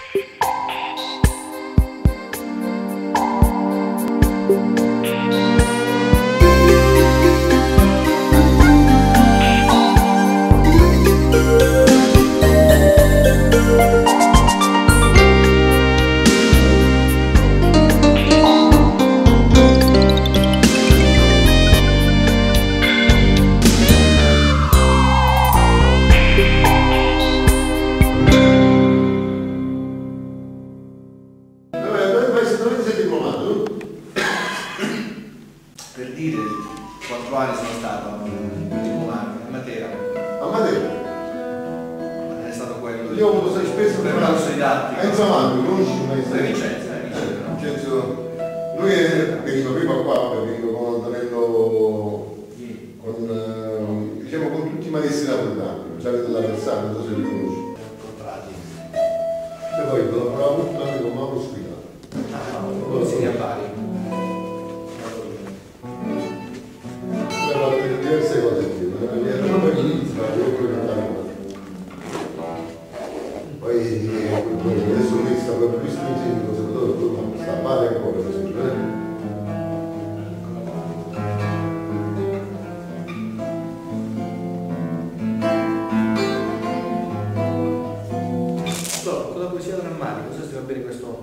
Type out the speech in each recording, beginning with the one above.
Per dire quanti anni sono stato diplomato a Matera. A Matera? È stato quello. Io ho avuto sei spesso per corso didattico. Enzo Manco, conosci il maestro? Vincenzo. Lui veniva prima qua, veniva con Antonello, diciamo con tutti i maestri napoletani, cioè della Versana, non so se li conosci. E poi collaborava molto anche con Mauro Squilla. Quello si a Bari. Diverse cose più, proprio all'inizio, poi adesso lui sta proprio più stringendo, sta a Bari ancora, per esempio. Con la poesia drammatica, non so se va bene questo.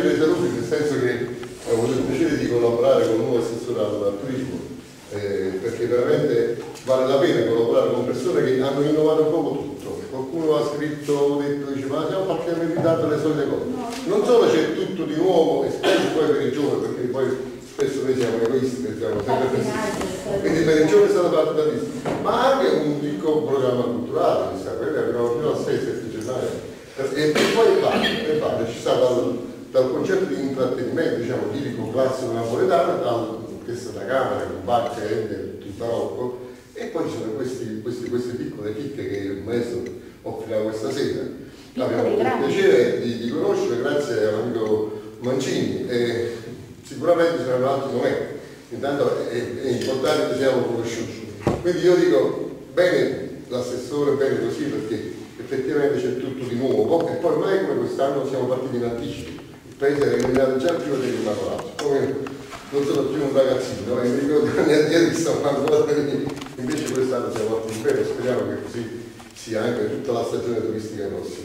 piacere dei saluti, nel senso che ho avuto il piacere di collaborare con il nuovo assessore al turismo, perché veramente vale la pena collaborare con persone che hanno innovato un po' tutto. Qualcuno ha scritto, detto, dice, ma siamo partiti in ritardo le solite cose. Non solo c'è tutto di nuovo, e spero poi per i giovani, perché poi spesso noi siamo egoisti, pensiamo sempre per quindi per i giovani è stata fatta tantissimo, ma anche un piccolo programma culturale, abbiamo fino al 6-7 gennaio. E poi va, ci sta dal concetto di intrattenimento, diciamo, lirico classico napoletano, dall'orchestra da camera, con Bach, Handel, il barocco, e poi ci sono queste piccole chicche che il maestro offrirà questa sera. Abbiamo il piacere di conoscere grazie all'amico Mancini, e sicuramente saranno altri momenti. Intanto è importante che siamo conosciuti. Quindi io dico bene l'assessore, bene così, perché effettivamente c'è tutto di nuovo, e poi ormai come quest'anno siamo partiti in anticipo. Il paese era illuminato già prima dell'Immacolata. Come non sono più un ragazzino, mi ricordo che ieri stavo ancora, invece quest'anno siamo partiti bene, speriamo che così sia anche tutta la stagione turistica prossima.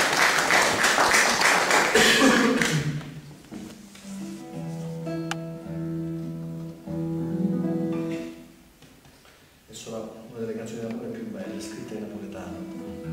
È solo una delle canzoni d'amore più belle scritte in napoletano.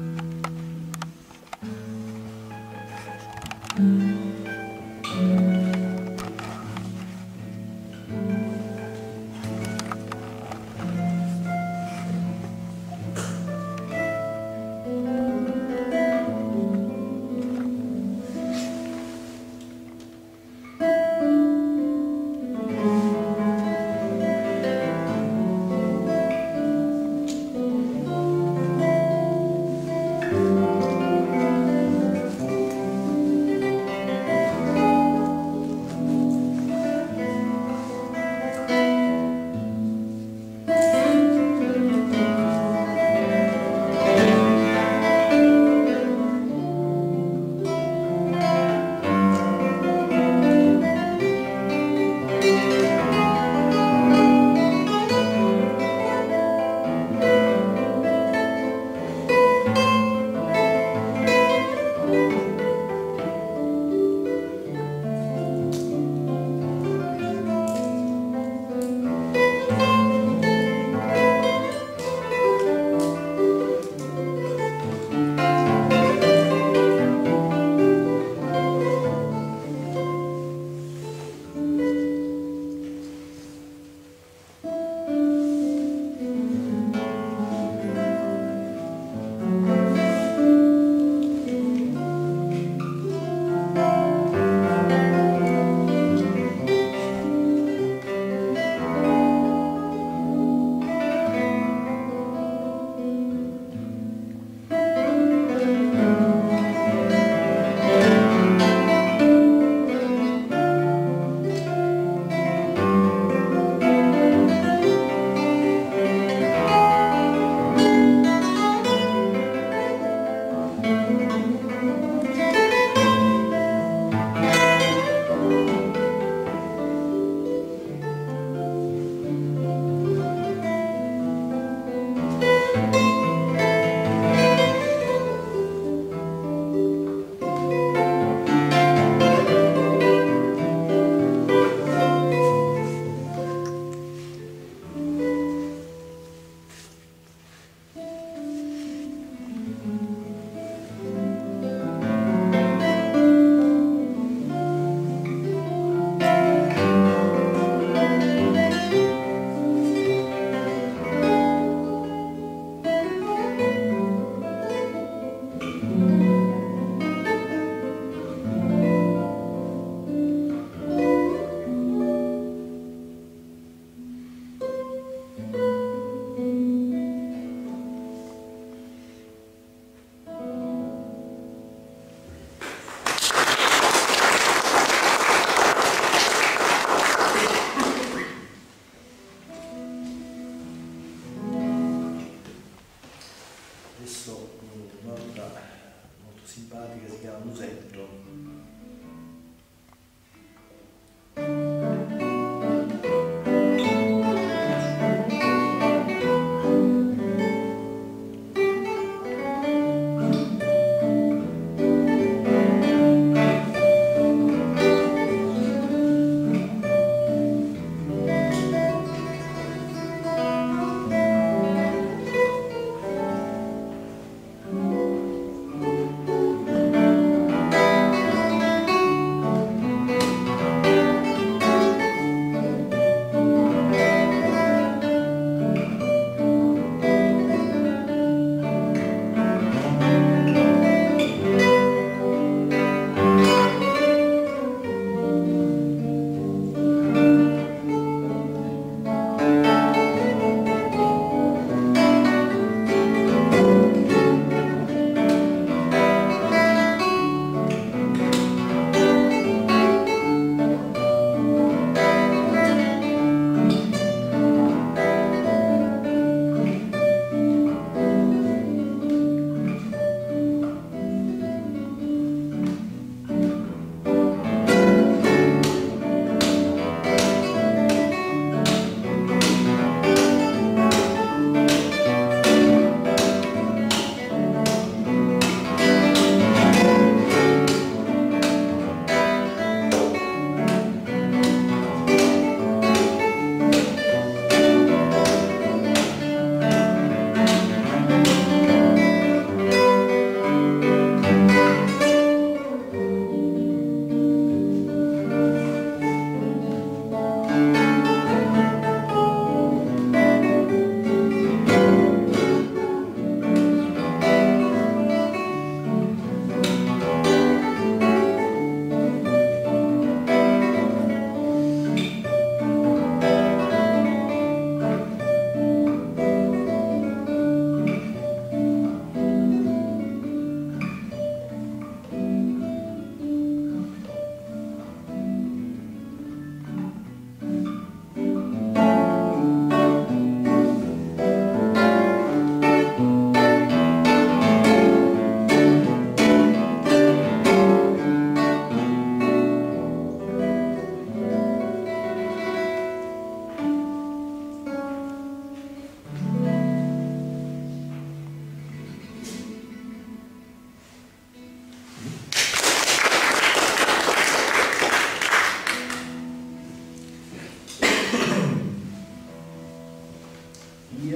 simpatica, si chiama Musetto.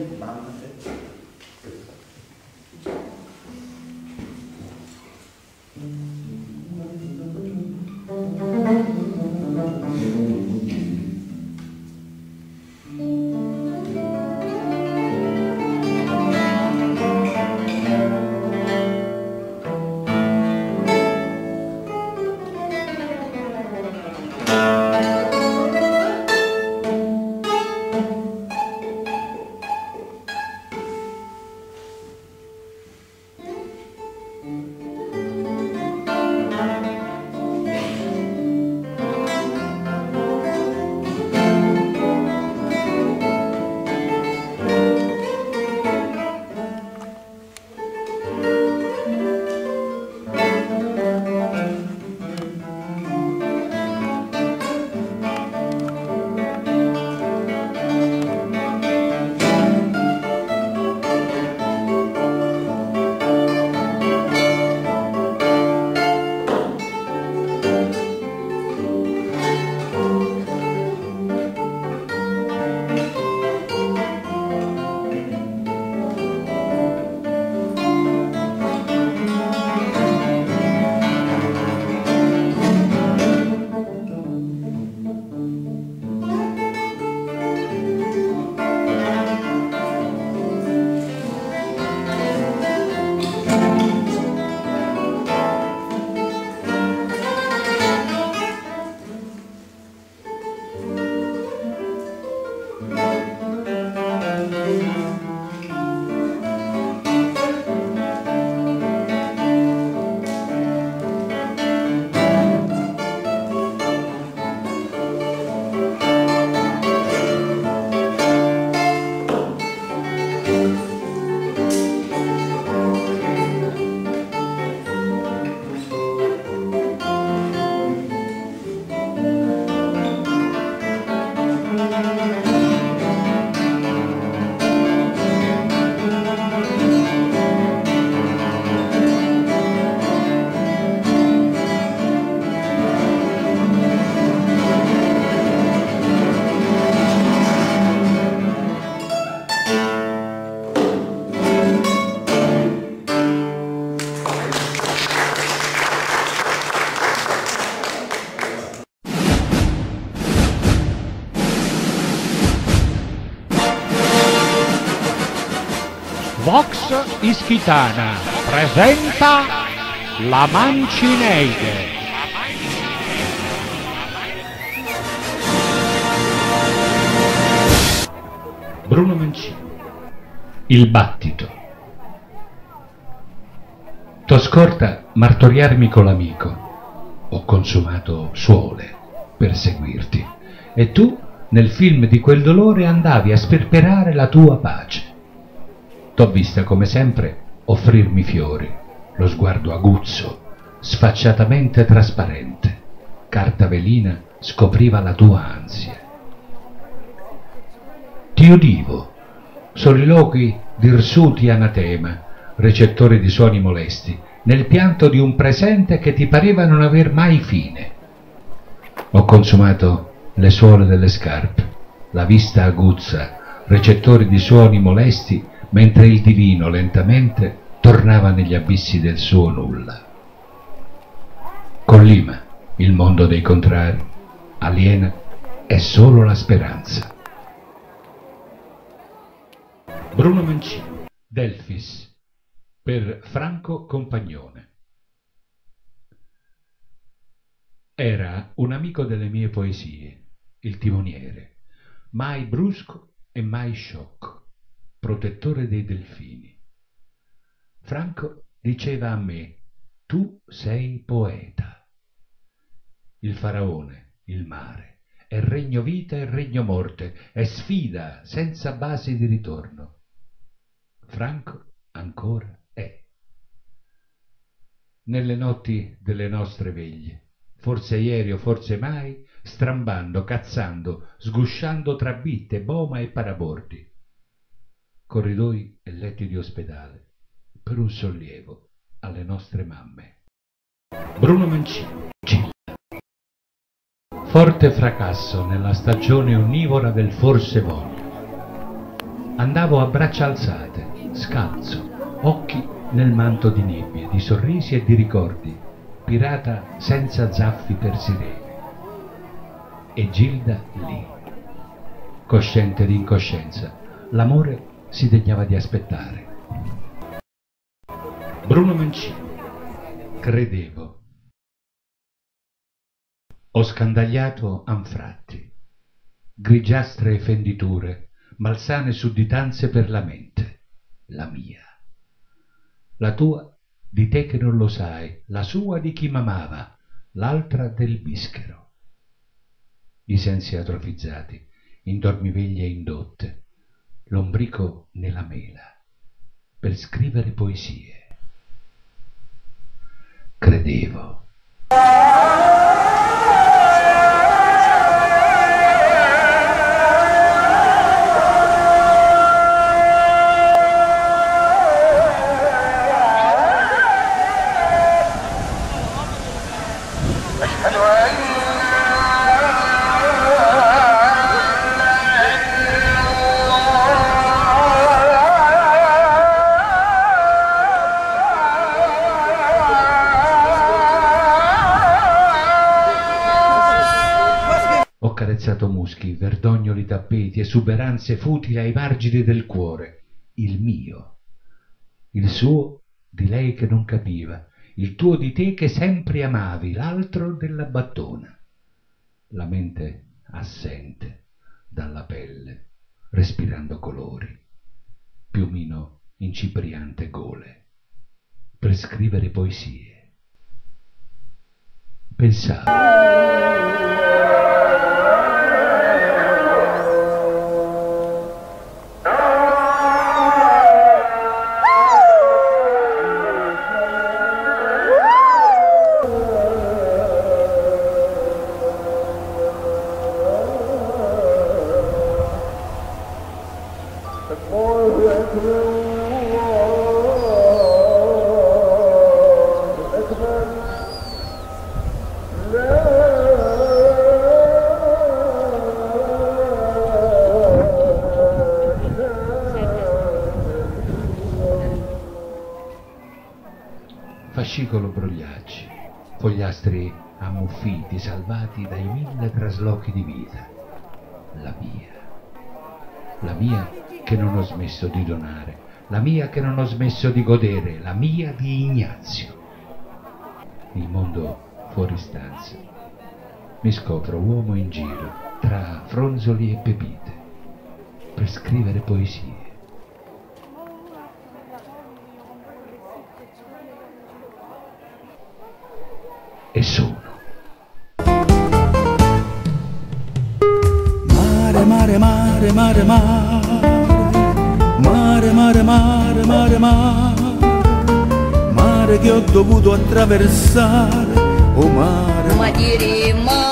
mamma. Vox Ischitana presenta La Mancineide. Bruno Mancini. Il battito. T'ho scorta martoriarmi con l'amico, ho consumato suole per seguirti, e tu nel film di quel dolore andavi a sperperare la tua pace. T'ho vista come sempre offrirmi fiori, lo sguardo aguzzo, sfacciatamente trasparente, carta velina scopriva la tua ansia. Ti udivo, soliloqui d'irsuti anatema, recettori di suoni molesti, nel pianto di un presente che ti pareva non aver mai fine. Ho consumato le suole delle scarpe, la vista aguzza, recettori di suoni molesti, mentre il divino lentamente tornava negli abissi del suo nulla. Collima il mondo dei contrari, aliena è solo la speranza. Bruno Mancini, Delfis, per Franco Compagnone. Era un amico delle mie poesie, il timoniere, mai brusco e mai sciocco, protettore dei delfini. Franco diceva a me: tu sei poeta. Il faraone, il mare, è regno vita e regno morte, è sfida senza basi di ritorno. Franco ancora è. Nelle notti delle nostre veglie, forse ieri o forse mai, strambando, cazzando, sgusciando tra bitte, boma e parabordi, corridoi e letti di ospedale, per un sollievo alle nostre mamme. Bruno Mancini. Forte fracasso nella stagione onnivora del forse voglio. Andavo a braccia alzate, scalzo, occhi nel manto di nebbie, di sorrisi e di ricordi, pirata senza zaffi per sirene. E Gilda lì, cosciente di incoscienza, l'amore si degnava di aspettare. Bruno Mancini, credevo. Ho scandagliato anfratti, grigiastre fenditure, malsane sudditanze per la mente, la mia. La tua di te che non lo sai, la sua di chi m'amava, l'altra del bischero. I sensi atrofizzati, in dormiveglie indotte, lombrico nella mela, per scrivere poesie. Credevo. Ho carezzato muschi, verdognoli tappeti, esuberanze futili ai margini del cuore. Il mio, il suo di lei che non capiva, il tuo di te che sempre amavi, l'altro della battona. La mente assente dalla pelle, respirando colori, piumino incipriante gole, per scrivere poesie. Pensavo. Fascicolo brogliacci, fogliastri ammuffiti, salvati dai 1000 traslochi di vita. La mia che non ho smesso di donare, la mia che non ho smesso di godere, la mia di Ignazio. Il mondo fuori stanza, mi scopro uomo in giro, tra fronzoli e pepite, per scrivere poesie. E sono. Mare, mare, mare, mare, mare, mare, mare, mare, mare, mare che ho dovuto attraversare, oh mare. Ma diremo